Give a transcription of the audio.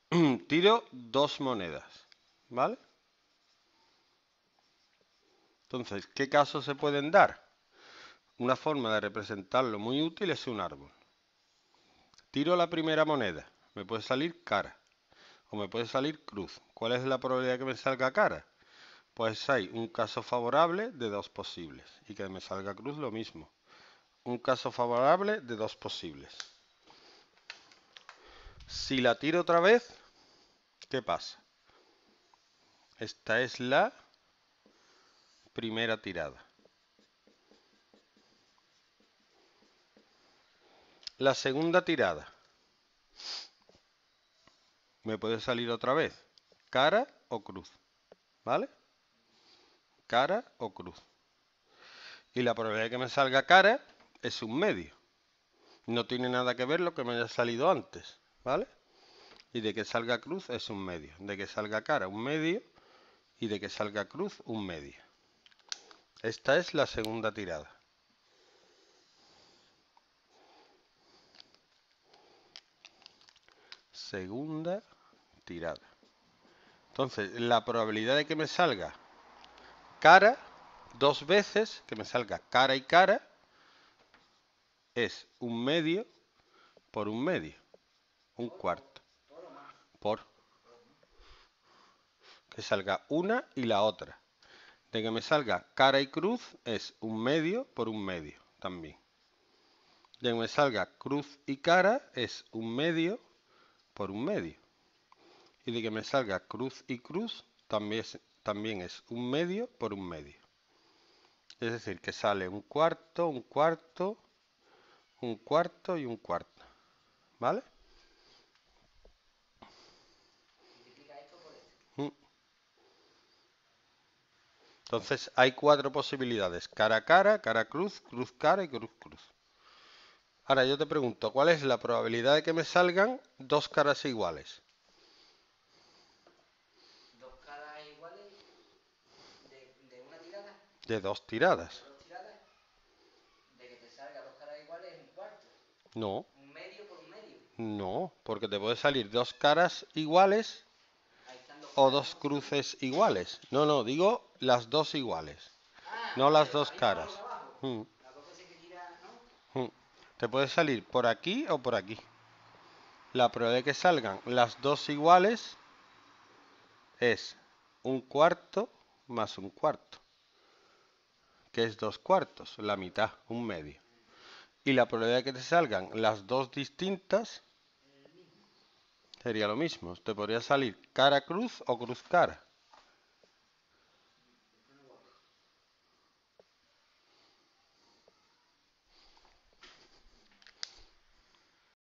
tiro dos monedas, ¿vale? Entonces, ¿qué casos se pueden dar? Una forma de representarlo muy útil es un árbol. Tiro la primera moneda, me puede salir cara o me puede salir cruz. ¿Cuál es la probabilidad de que me salga cara? Pues hay un caso favorable de dos posibles y que me salga cruz lo mismo. Un caso favorable de dos posibles. Si la tiro otra vez, ¿qué pasa? Esta es la primera tirada. La segunda tirada. Me puede salir otra vez cara o cruz, ¿vale? Cara o cruz. Y la probabilidad de que me salga cara es un medio. No tiene nada que ver lo que me haya salido antes, ¿vale? Y de que salga cruz es un medio. De que salga cara un medio y de que salga cruz un medio. Esta es la segunda tirada. Segunda tirada. Entonces, la probabilidad de que me salga cara dos veces, que me salga cara y cara, es un medio por un medio. Un cuarto. Por que salga una y la otra. De que me salga cara y cruz es un medio por un medio también. De que me salga cruz y cara es un medio por un medio. Y de que me salga cruz y cruz también es un medio por un medio. Es decir, que sale un cuarto, un cuarto, un cuarto y un cuarto. ¿Vale? Mm. Entonces hay cuatro posibilidades. Cara a cara, cara cruz, cruz cara y cruz cruz. Ahora yo te pregunto, ¿cuál es la probabilidad de que me salgan dos caras iguales? Dos caras iguales de una tirada, De dos tiradas. de dos tiradas, de que te salga dos caras iguales es un cuarto. No, Un medio por un medio. no, porque te puede salir dos caras iguales Ahí están dos o caras, dos ¿no? Sí. cruces iguales. No, no, digo las dos iguales, Ah, no las vale, dos arriba o caras. abajo. Mm, Las dos veces que tira, ¿no? mm. Te puede salir por aquí o por aquí. La probabilidad de que salgan las dos iguales es un cuarto más un cuarto, que es dos cuartos, la mitad, un medio. Y la probabilidad de que te salgan las dos distintas sería lo mismo. Te podría salir cara cruz o cruz cara.